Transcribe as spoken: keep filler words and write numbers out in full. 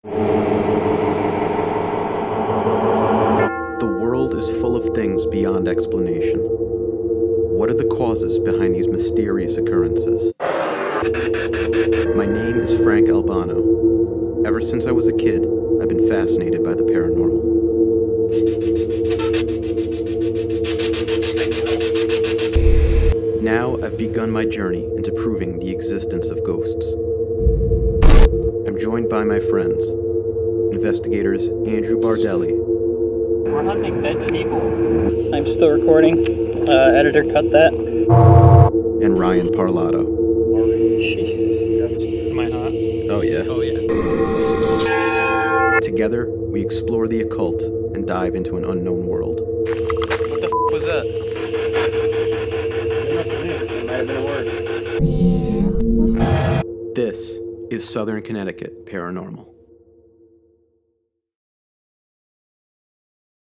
The world is full of things beyond explanation. What are the causes behind these mysterious occurrences? My name is Frank Albano. Ever since I was a kid, I've been fascinated by the paranormal. Now I've begun my journey into proving the existence of ghosts. I'm joined by my friends, investigators Andrew Bardelli. We're hunting dead people. I'm still recording. Uh, editor, cut that. And Ryan Parlato. Jesus. Am I hot? Oh yeah. Oh yeah. Together, we explore the occult and dive into an unknown world. What the f was that? It might have been a word. This is Southern Connecticut Paranormal.